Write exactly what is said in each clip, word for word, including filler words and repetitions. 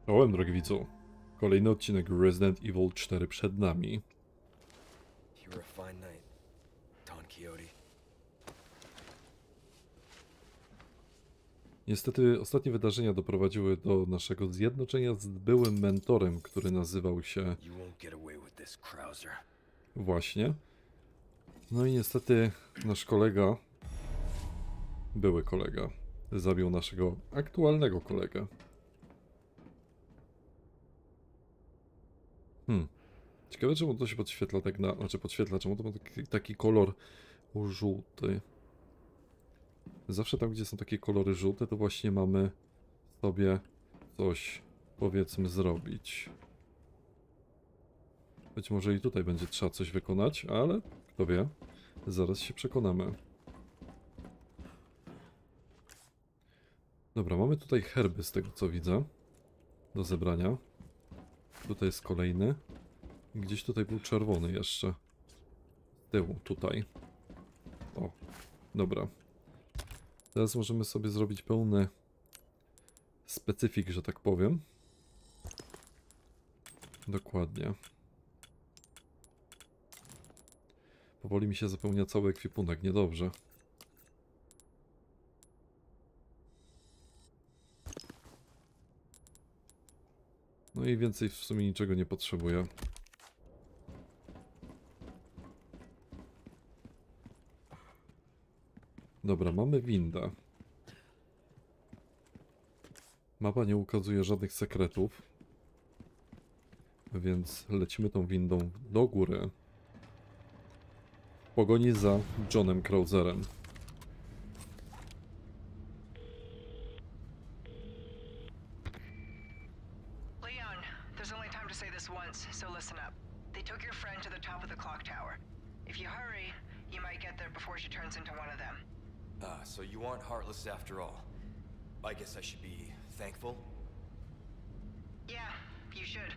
Czołem, drogi widzu. Kolejny odcinek Resident Evil cztery przed nami. Niestety ostatnie wydarzenia doprowadziły do naszego zjednoczenia z byłym mentorem, który nazywał się... Właśnie. No i niestety nasz kolega, były kolega, zabił naszego aktualnego kolegę. Hmm. Ciekawe, czemu to się podświetla tak na... Znaczy podświetla, czemu to ma taki, taki kolor żółty. Zawsze tam, gdzie są takie kolory żółte, to właśnie mamy sobie coś, powiedzmy, zrobić. Być może i tutaj będzie trzeba coś wykonać, ale kto wie, zaraz się przekonamy. Dobra, mamy tutaj herby z tego, co widzę, do zebrania. Tutaj jest kolejny. Gdzieś tutaj był czerwony jeszcze. Z tyłu, tutaj. O, dobra. Teraz możemy sobie zrobić pełny specyfik, że tak powiem. Dokładnie. Powoli mi się zapełnia cały ekwipunek, niedobrze. No i więcej w sumie niczego nie potrzebuję. Dobra, mamy windę. Mapa nie ukazuje żadnych sekretów, więc lecimy tą windą do góry. W pogoni za Johnem Krauserem. Leon, there's only time to say this once, so listen up. They took your friend to the top of the clock tower. If you hurry, you might get there before she turns into one of them. Ah, so you aren't heartless after all. I guess I should be thankful? Yeah, you should.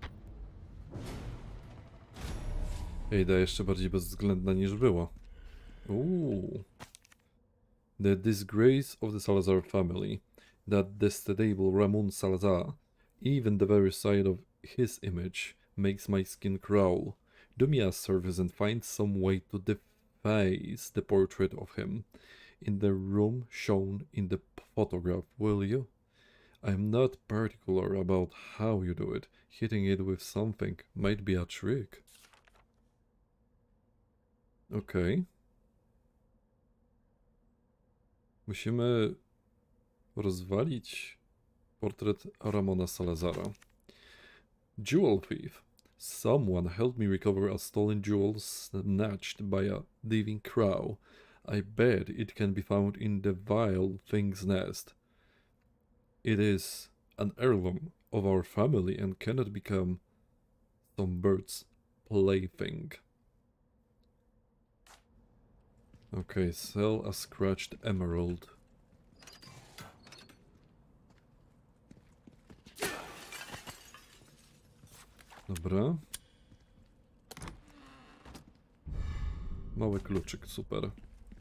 Ejda jeszcze bardziej bezwzględna niż była. Uuu. The disgrace of the Salazar family. That detestable Ramon Salazar. Even the very sight of his image makes my skin crawl. Do me a service and find some way to deface the portrait of him in the room shown in the photograph, will you? I'm not particular about how you do it. Hitting it with something might be a trick. Okej. Okay. Musimy rozwalić portret Ramona Salazara. Jewel thief. Someone help me recover a stolen jewel snatched by a thieving crow. I bet it can be found in the vile thing's nest. It is an heirloom of our family and cannot become some bird's plaything. Okay, sell a scratched emerald. Dobra. Mały kluczyk, super.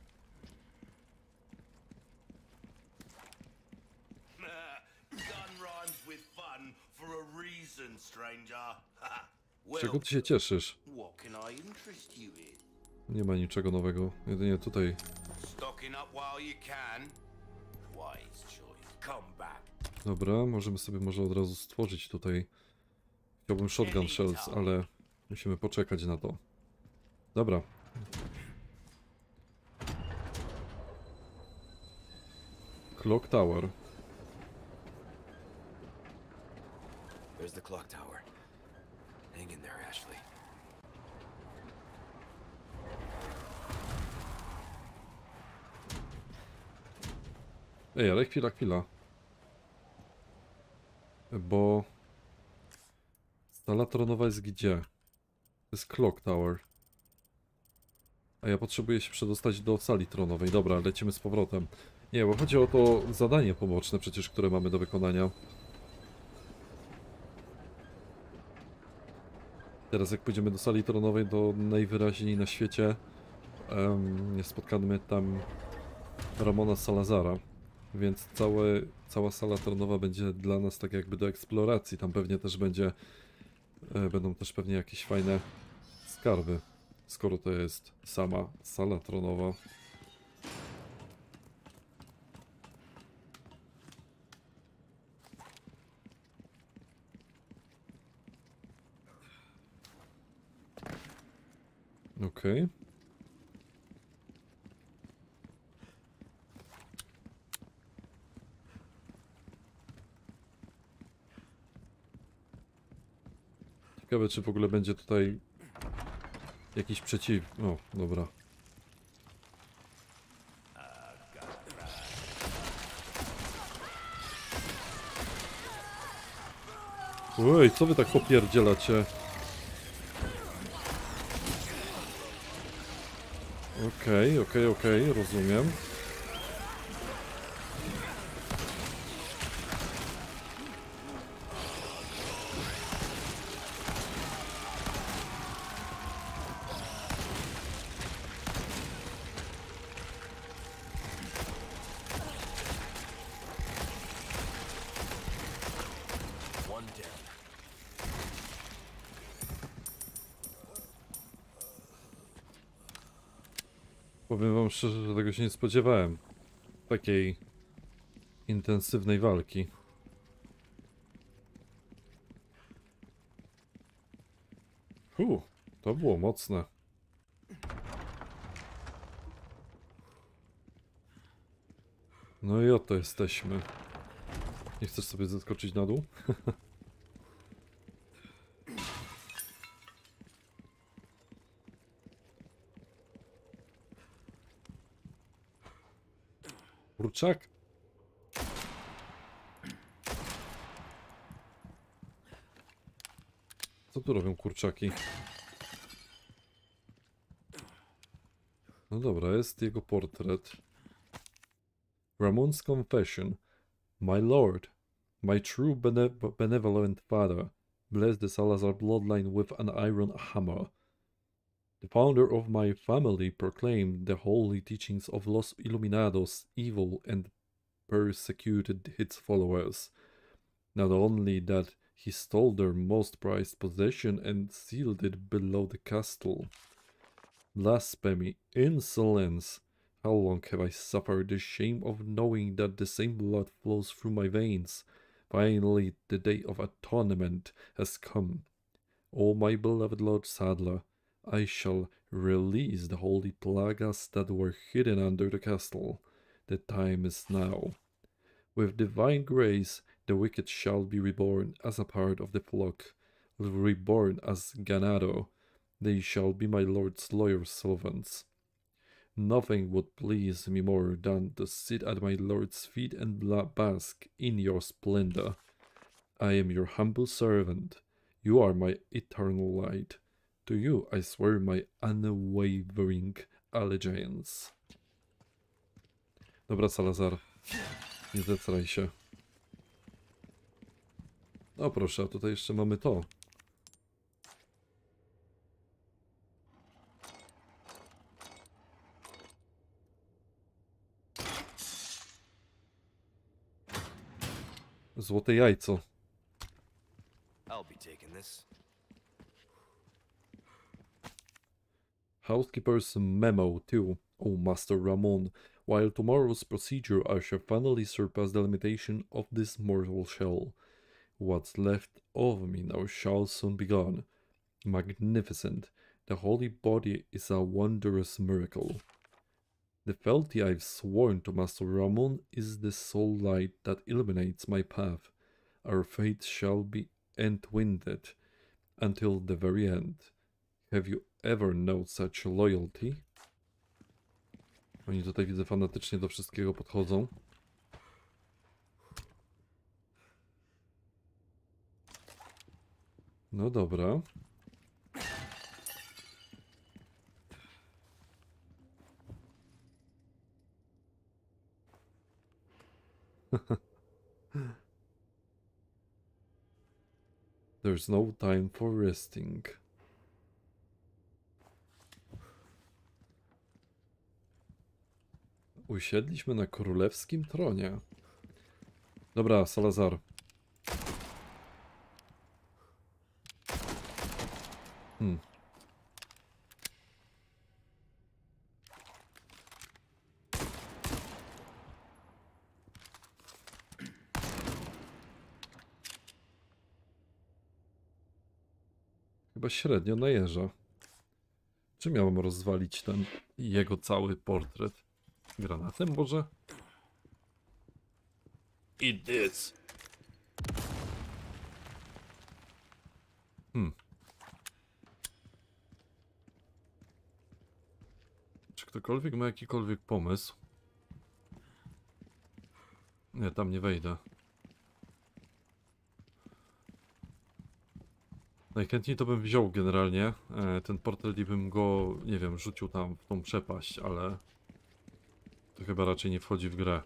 Z czego ty się cieszysz? Nie ma niczego nowego, jedynie tutaj. Dobra, możemy sobie może od razu stworzyć tutaj. Chciałbym shotgun shells, ale musimy poczekać na to. Dobra. Clock Tower. There's the clock tower. Hang in there, Ashley. Ej, ale chwila, chwila. Bo... Sala tronowa jest gdzie? To jest Clock Tower. A ja potrzebuję się przedostać do sali tronowej. Dobra, lecimy z powrotem. Nie, bo chodzi o to zadanie poboczne przecież, które mamy do wykonania. Teraz jak pójdziemy do sali tronowej, to najwyraźniej na świecie um, nie spotkamy tam Ramona Salazara. Więc całe, cała sala tronowa będzie dla nas tak jakby do eksploracji. Tam pewnie też będzie, e, będą też pewnie jakieś fajne skarby, skoro to jest sama sala tronowa. Okej. Okay. Ciekawe, czy w ogóle będzie tutaj jakiś przeciw... O, dobra. Oj, co wy tak popierdzielacie? Okej, okej, okej, rozumiem. Powiem wam szczerze, że tego się nie spodziewałem. Takiej intensywnej walki. Hu, to było mocne. No i oto jesteśmy. Nie chcesz sobie zeskoczyć na dół? Kurczak? Co tu robią kurczaki? No dobra, jest jego portret. Ramon's confession. My lord, my true bene benevolent father, bless the Salazar bloodline with an iron hammer. The founder of my family proclaimed the holy teachings of Los Illuminados evil and persecuted its followers. Not only that, he stole their most prized possession and sealed it below the castle. Blasphemy, insolence! How long have I suffered the shame of knowing that the same blood flows through my veins? Finally, the day of atonement has come. O my beloved Lord Sadler, I shall release the holy plagas that were hidden under the castle. The time is now. With divine grace, the wicked shall be reborn as a part of the flock, reborn as ganado. They shall be my lord's loyal servants. Nothing would please me more than to sit at my lord's feet and bask in your splendor. I am your humble servant. You are my eternal light. To you I swear my unwavering allegiance. Dobra, Salazar. Nie zecraj się. No proszę, a tutaj jeszcze mamy to. Złote jajco. I'll be taking this. Housekeeper's memo too, O Master Ramon. While tomorrow's procedure I shall finally surpass the limitation of this mortal shell. What's left of me now shall soon be gone. Magnificent. The holy body is a wondrous miracle. The fealty I've sworn to Master Ramon is the sole light that illuminates my path. Our fate shall be entwined until the very end. Have you ever known such loyalty? Oni tutaj widzę fanatycznie do wszystkiego podchodzą. No dobra. There's no time for resting. Usiedliśmy na królewskim tronie. Dobra, Salazar. Hmm. Chyba średnio najeżdża. Czy miałem rozwalić ten jego cały portret? Granatem może? Eat this! Hmm. Czy ktokolwiek ma jakikolwiek pomysł? Nie, tam nie wejdę. Najchętniej to bym wziął generalnie e, ten portret i bym go, nie wiem, rzucił tam w tą przepaść, ale to chyba raczej nie wchodzi w grę.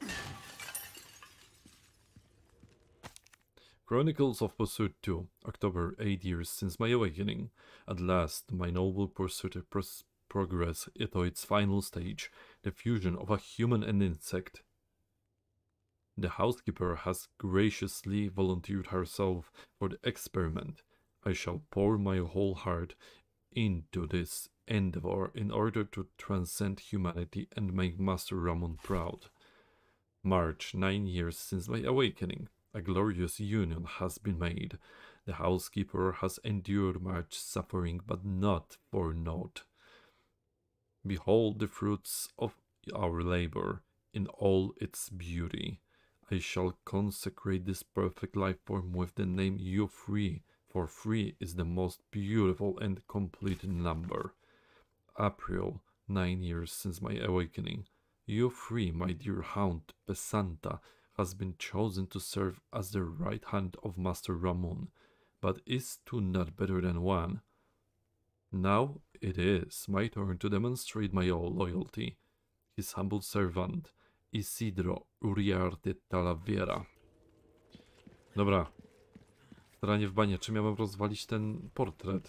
Chronicles of Pursuit two, October, eight years since my awakening. At last, my noble pursuit pros progress to its final stage, the fusion of a human and insect. The housekeeper has graciously volunteered herself for the experiment. I shall pour my whole heart into this endeavor in order to transcend humanity and make Master Ramon proud. March, nine years since my awakening. A glorious union has been made. The housekeeper has endured much suffering, but not for naught. Behold the fruits of our labor in all its beauty. I shall consecrate this perfect life form with the name You Free, for three is the most beautiful and complete number. April, nine years since my awakening. You Free, my dear hound, Pesanta, has been chosen to serve as the right hand of Master Ramon, but is two not better than one? Now it is my turn to demonstrate my loyalty. His humble servant, Isidro Uriarte Talavera. Dobra. Staranie w banie. Czy miałem rozwalić ten portret?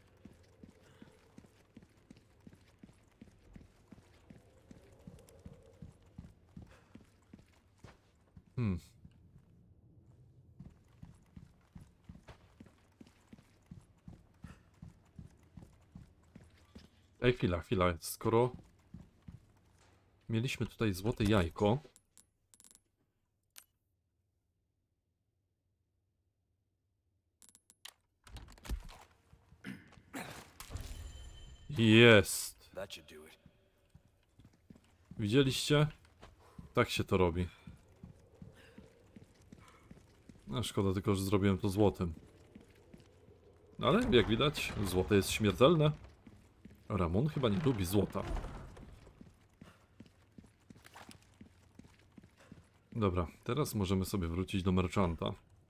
Hmm. Ej, chwila, chwila. Skoro mieliśmy tutaj złote jajko, jest. Widzieliście? Tak się to robi. No szkoda tylko, że zrobiłem to złotem. Ale jak widać, złoto jest śmiertelne. Ramon chyba nie lubi złota. Dobra, teraz możemy sobie wrócić do merchanta.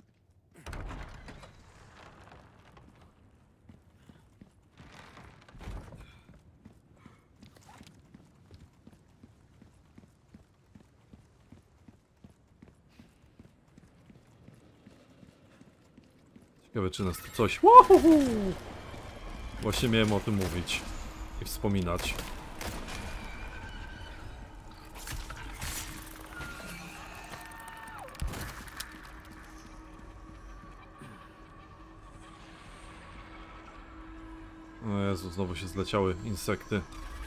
Ciekawe, czy nas tu coś... Uhuhu! Właśnie miałem o tym mówić i wspominać. O Jezu, znowu się zleciały insekty.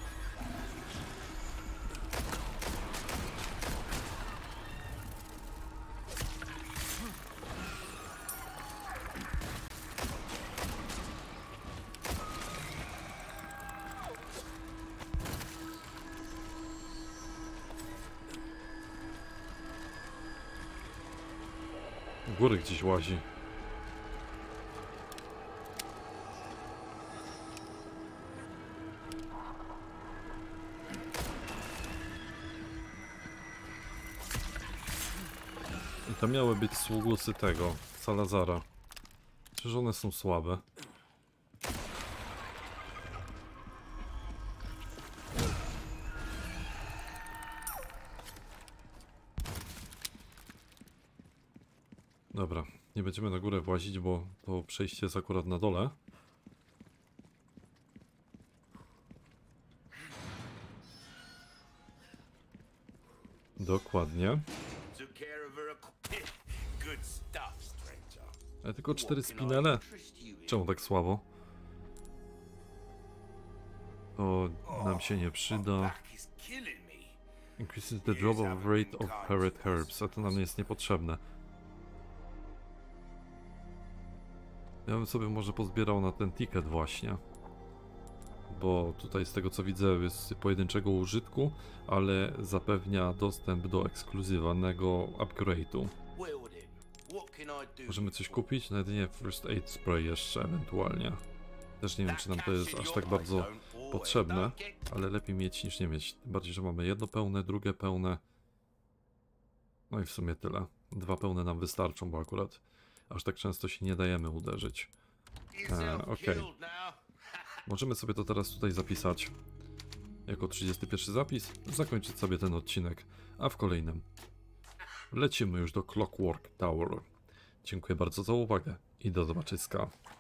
U góry gdzieś łazi. I to miały być sługusy tego, Salazara. Czyż one są słabe? Dobra, nie będziemy na górę włazić, bo to przejście jest akurat na dole. Dokładnie. Took care of her. Good stuff, stranger. Ale tylko cztery What can I spinele? interest you in? Czemu tak słabo? To nam się nie przyda. Back is killing me. Increases the drop of rate of parrot herbs, a to nam jest niepotrzebne. Ja bym sobie może pozbierał na ten ticket właśnie. Bo tutaj z tego co widzę jest pojedynczego użytku, ale zapewnia dostęp do ekskluzywnego upgrade'u. Well then, what can I do? Możemy coś kupić? Nawet nie first aid spray jeszcze ewentualnie. Też nie wiem czy nam to jest aż tak bardzo potrzebne, ale lepiej mieć niż nie mieć. Tym bardziej, że mamy jedno pełne, drugie pełne. No i w sumie tyle. Dwa pełne nam wystarczą, bo akurat aż tak często się nie dajemy uderzyć. E, Okej. Okay. Możemy sobie to teraz tutaj zapisać jako trzydziesty pierwszy zapis, zakończyć sobie ten odcinek, a w kolejnym lecimy już do Clockwork Tower. Dziękuję bardzo za uwagę i do zobaczyska.